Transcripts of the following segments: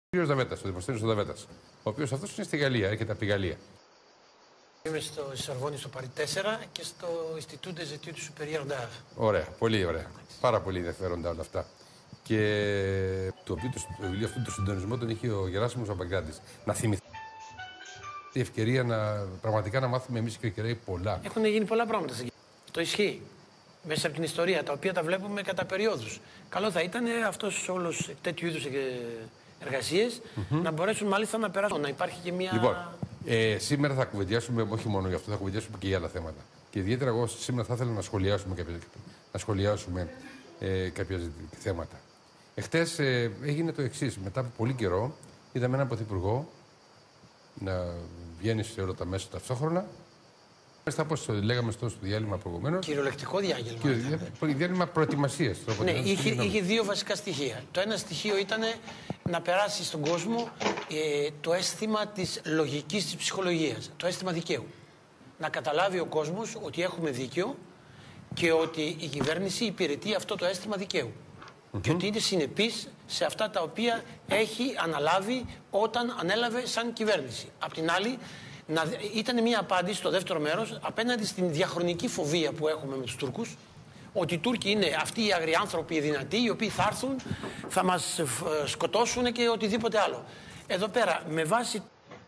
Ο Δαβέτας, ο Δημοσθένιος Δαβέτας, ο οποίος αυτός είναι στη Γαλλία, έρχεται από τη Γαλλία. Είμαι στο Σορβόνι στο Παρί 4 και στο Institut des Études Supérieures d'Art. Ωραία, πολύ ωραία. Πάρα πολύ ενδιαφέροντα όλα αυτά. Και το βιβλίο αυτό, το συντονισμό, τον είχε ο Γεράσιμος Αμπαγκράντης. Να θυμηθεί η ευκαιρία πραγματικά να μάθουμε εμείς οι Κερκεραίοι πολλά. Έχουν γίνει πολλά πράγματα. Το ισχύει. Μέσα από την ιστορία, τα οποία τα βλέπουμε κατά περιόδους. Καλό θα ήταν αυτός όλος τέτοιου είδους εργασίες να μπορέσουν μάλιστα να περάσουν. Να υπάρχει και μια. Λοιπόν, σήμερα θα κουβεντιάσουμε όχι μόνο για αυτό, θα κουβεντιάσουμε και για άλλα θέματα. Και ιδιαίτερα εγώ σήμερα θα ήθελα να σχολιάσουμε κάποια θέματα. Εχθές έγινε το εξής. Μετά από πολύ καιρό είδαμε έναν πρωθυπουργό να βγαίνει σε όλα τα μέσα ταυτόχρονα. Όπως λέγαμε στο διάλειμμα προηγουμένως. Κυριολεκτικό διάγγελμα. Διάλειμμα προετοιμασίας. Ναι, είχε δύο βασικά στοιχεία. Το ένα στοιχείο ήταν να περάσει στον κόσμο το αίσθημα της λογικής της ψυχολογίας, το αίσθημα δικαίου. Να καταλάβει ο κόσμος ότι έχουμε δίκαιο και ότι η κυβέρνηση υπηρετεί αυτό το αίσθημα δικαίου. Και ότι είναι συνεπής σε αυτά τα οποία έχει αναλάβει όταν ανέλαβε σαν κυβέρνηση. Απ' την άλλη, ήταν μια απάντηση στο δεύτερο μέρος απέναντι στην διαχρονική φοβία που έχουμε με τους Τούρκους, ότι οι Τούρκοι είναι αυτοί οι αγριάνθρωποι, οι δυνατοί, οι οποίοι θα έρθουν, θα μας σκοτώσουν και οτιδήποτε άλλο. Εδώ πέρα, με βάση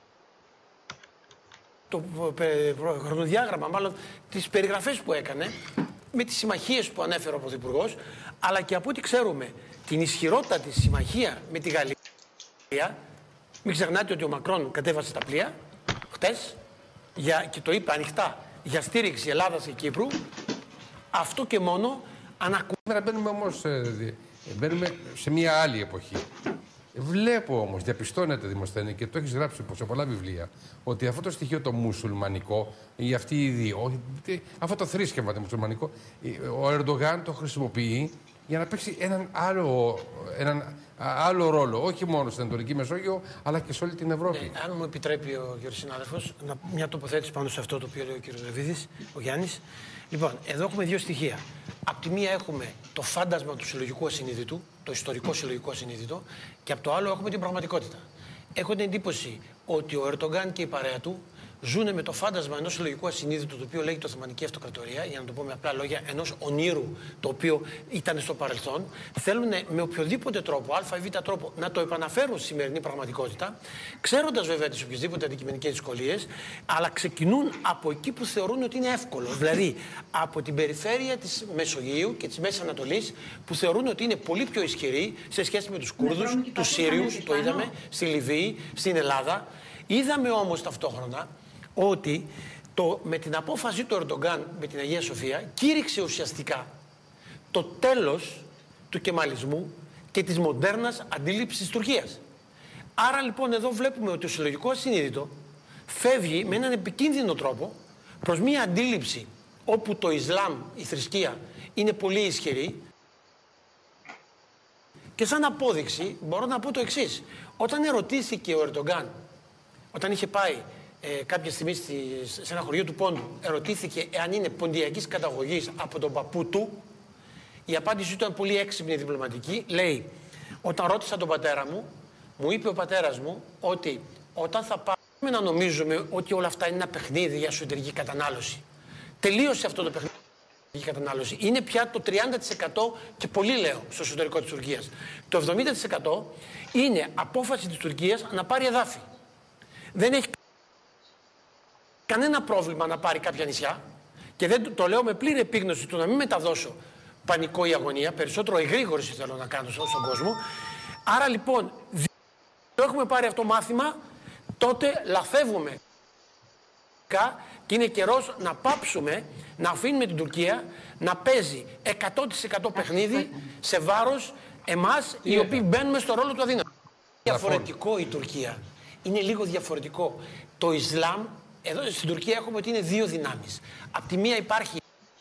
το χρονοδιάγραμμα, μάλλον τις περιγραφές που έκανε, με τις συμμαχίες που ανέφερε ο Πρωθυπουργός, αλλά και από ό,τι ξέρουμε την ισχυρότητα της συμμαχία με τη Γαλλία, μην ξεχνάτε ότι ο Μακρόν κατέβασε τα πλοία χτες και το είπε ανοιχτά για στήριξη Ελλάδας και Κύπρου. Αυτό και μόνο Μπαίνουμε όμως μπαίνουμε σε μια άλλη εποχή. Βλέπω όμως, διαπιστώνεται Δημοσθένη και το έχεις γράψει σε πολλά βιβλία, ότι αυτό το στοιχείο το μουσουλμανικό, ή αυτοί οι δύο, αυτό το θρήσκευμα το μουσουλμανικό, ο Ερντογάν το χρησιμοποιεί για να παίξει έναν άλλο ρόλο, όχι μόνο στην Ανατολική Μεσόγειο, αλλά και σε όλη την Ευρώπη. Ναι, αν μου επιτρέπει ο Γιώργος συνάδελφος, μια τοποθέτηση πάνω σε αυτό το οποίο λέει ο κ. Δαβίδης, ο Γιάννης. Λοιπόν, εδώ έχουμε δύο στοιχεία. Απ' τη μία έχουμε το φάντασμα του συλλογικού ασυνείδητου, το ιστορικό συλλογικό ασυνείδητο, και απ' το άλλο έχουμε την πραγματικότητα. Έχω την εντύπωση ότι ο Ερντογάν και η παρέα του ζουν με το φάντασμα ενός συλλογικού ασυνείδητου, το οποίο λέγεται Οθωμανική Αυτοκρατορία, για να το πω με απλά λόγια, ενός ονείρου το οποίο ήταν στο παρελθόν. Θέλουν με οποιοδήποτε τρόπο, α ή β τρόπο, να το επαναφέρουν στη σημερινή πραγματικότητα, ξέροντας βέβαια τις οποιασδήποτε αντικειμενικές δυσκολίες, αλλά ξεκινούν από εκεί που θεωρούν ότι είναι εύκολο. Δηλαδή από την περιφέρεια της Μεσογείου και της Μέσης Ανατολής, που θεωρούν ότι είναι πολύ πιο ισχυροί σε σχέση με τους Κούρδους, τους Σύριους, το είδαμε στη Λιβύη, στην Ελλάδα. Είδαμε όμως ταυτόχρονα ότι με την απόφαση του Ερντογκάν με την Αγία Σοφία κήρυξε ουσιαστικά το τέλος του κεμαλισμού και της μοντέρνας αντίληψης της Τουρκίας. Άρα λοιπόν εδώ βλέπουμε ότι το συλλογικό ασυνείδητο φεύγει με έναν επικίνδυνο τρόπο προς μία αντίληψη όπου το Ισλάμ, η θρησκεία, είναι πολύ ισχυρή. Και σαν απόδειξη μπορώ να πω το εξής. Όταν ερωτήθηκε ο Ερντογκάν, όταν είχε πάει κάποια στιγμή σε ένα χωριό του Πόντου, ερωτήθηκε εάν είναι ποντιακής καταγωγής από τον παππού του, η απάντηση του ήταν πολύ έξυπνη διπλωματική. Λέει, όταν ρώτησα τον πατέρα μου, μου είπε ο πατέρας μου ότι όταν θα πάμε να νομίζουμε ότι όλα αυτά είναι ένα παιχνίδι για εσωτερική κατανάλωση. Τελείωσε αυτό το παιχνίδι για εσωτερική κατανάλωση. Είναι πια το 30% και πολύ λέω στο εσωτερικό της Τουρκίας. Το 70% είναι απόφαση της Τουρκίας να πάρει εδάφη. Δεν έχει κανένα πρόβλημα να πάρει κάποια νησιά, και δεν το λέω με πλήρη επίγνωση του να μην μεταδώσω πανικό ή αγωνία, περισσότερο εγρήγορση θέλω να κάνω στον κόσμο. Άρα λοιπόν, το έχουμε πάρει αυτό μάθημα, τότε λαθεύουμε και είναι καιρός να πάψουμε να αφήνουμε την Τουρκία να παίζει 100% παιχνίδι σε βάρος εμάς, οι οποίοι μπαίνουμε στο ρόλο του αδύναμου. Διαφορετικό η Τουρκία. Είναι λίγο διαφορετικό. Το Ισλάμ, εδώ στην Τουρκία έχουμε ότι είναι δύο δυνάμεις. Απ' τη μία υπάρχει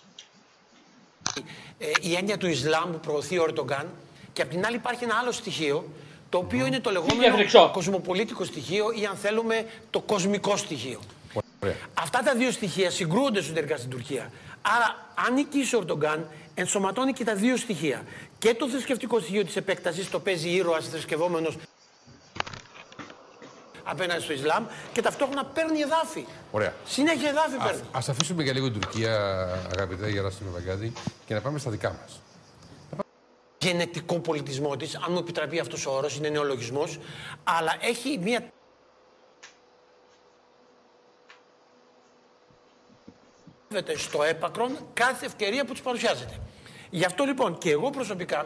η έννοια του Ισλάμ που προωθεί ο Ερντογκάν, και απ' την άλλη υπάρχει ένα άλλο στοιχείο, το οποίο είναι το λεγόμενο κοσμοπολίτικο στοιχείο, ή αν θέλουμε το κοσμικό στοιχείο. Αυτά τα δύο στοιχεία συγκρούονται εσωτερικά στην Τουρκία. Άρα, αν νικήσει ο Ερντογκάν, ενσωματώνει και τα δύο στοιχεία. Και το θρησκευτικό στοιχείο της επέκτασης, το παίζει ήρωας θρησκευόμενος απέναντι στο Ισλάμ και ταυτόχρονα παίρνει εδάφη. Ωραία. Συνέχεια εδάφη παίρνει. Ας αφήσουμε για λίγο την Τουρκία, αγαπητέ Γεράσιμο Βαγκάτη, και να πάμε στα δικά μας. Γενετικό πολιτισμό της, αν μου επιτραπεί αυτός ο όρος, είναι νεολογισμός, αλλά έχει μια. Στο έπακρον κάθε ευκαιρία που τους παρουσιάζεται. Γι' αυτό λοιπόν και εγώ προσωπικά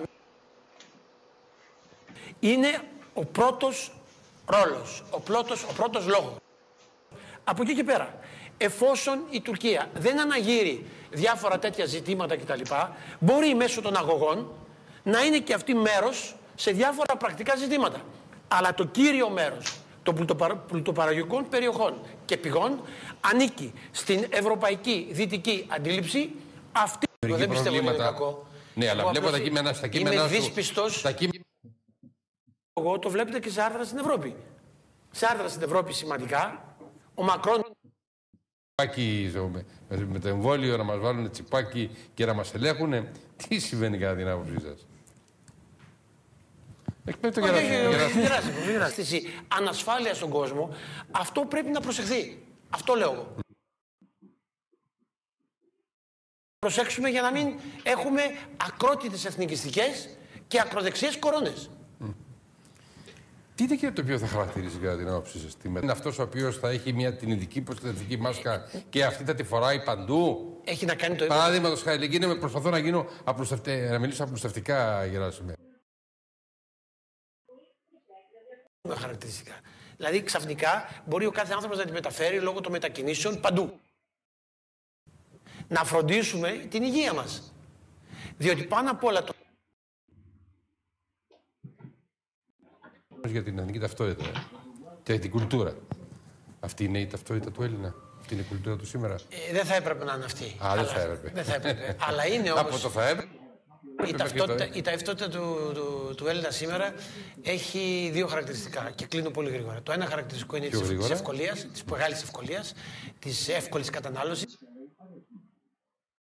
είναι ο πρώτος ρόλος, ο πρώτος λόγος. Από εκεί και πέρα, εφόσον η Τουρκία δεν αναγείρει διάφορα τέτοια ζητήματα κτλ, μπορεί μέσω των αγωγών να είναι και αυτή μέρος σε διάφορα πρακτικά ζητήματα. Αλλά το κύριο μέρος των πλουτοπαραγωγικών περιοχών και πηγών ανήκει στην ευρωπαϊκή δυτική αντίληψη. Αυτή δεν πιστεύω ότι είναι κακό. Ναι, αλλά βλέπω τα κείμενα στα κείμενα. Είμαι δύσπιστος. Εγώ το βλέπετε και σε άρθρα στην Ευρώπη. Σε άρθρα στην Ευρώπη σημαντικά, ο Μακρόν. Με το εμβόλιο να μας βάλουν τσιπάκι και να μας ελέγχουν, τι συμβαίνει κατά την άποψή σας? Ανασφάλεια στον κόσμο, αυτό πρέπει να προσεχθεί. Αυτό λέω εγώ. Προσέξουμε για να μην έχουμε ακρότητες εθνικιστικές και ακροδεξιές κορώνες. Τι είναι και το οποίο θα χαρακτηρίζει κατά την άποψή σας? Είναι αυτός ο οποίος θα έχει την ειδική προστατευτική μάσκα και αυτή θα τη φοράει παντού? Έχει να κάνει το ίδιο. Παράδειγματος χάρη, προσπαθώ να μιλήσω απλουστευτικά, Γεράσιμε. Χαρακτηριστικά. Δηλαδή ξαφνικά μπορεί ο κάθε άνθρωπος να τη μεταφέρει λόγω των μετακινήσεων παντού. Να φροντίσουμε την υγεία μας. Διότι πάνω απ' όλα για την εθνική ταυτότητα και την κουλτούρα. Αυτή είναι η ταυτότητα του Έλληνα. Αυτή είναι η κουλτούρα του σήμερα. Δεν θα έπρεπε να είναι αυτή. Δεν θα έπρεπε. Δεν θα έπρεπε. Αλλά είναι όμως. Από το θα έπρεπε. Η ταυτότητα του Έλληνα σήμερα έχει δύο χαρακτηριστικά και κλείνω πολύ γρήγορα. Το ένα χαρακτηριστικό είναι της ευκολίας, της μεγάλης ευκολίας, της εύκολης κατανάλωσης.